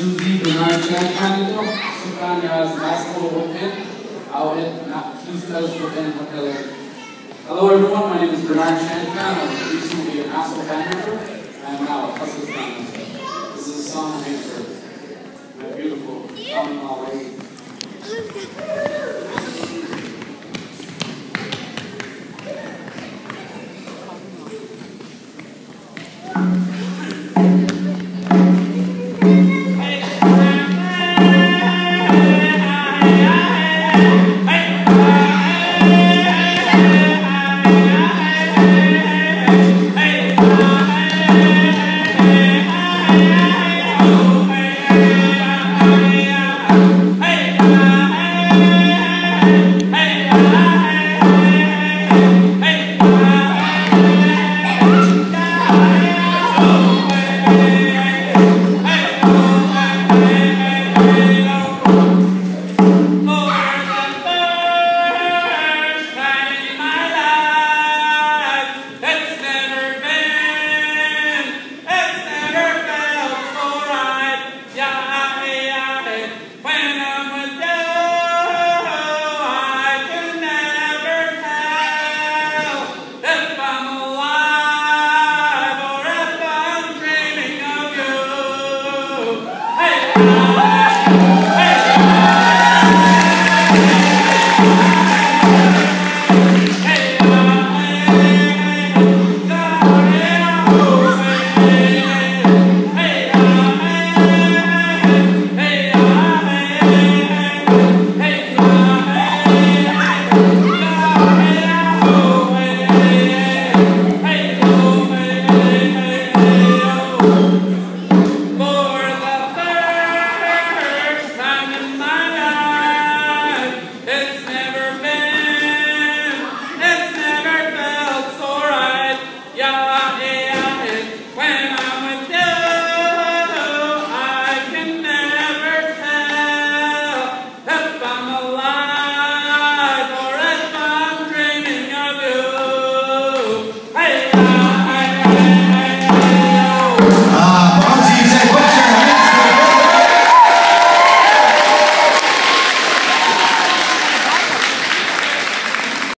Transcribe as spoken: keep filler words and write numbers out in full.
Susie Bernard Chancanito, Sukanya Nasko Wopin, Awit Nakistas Wopin Hotel. Hello everyone, my name is Bernard Chancan. I was recently an ASCO fan member. I am now a Hustle fan member. This is a song made for my beautiful son-in-law lady.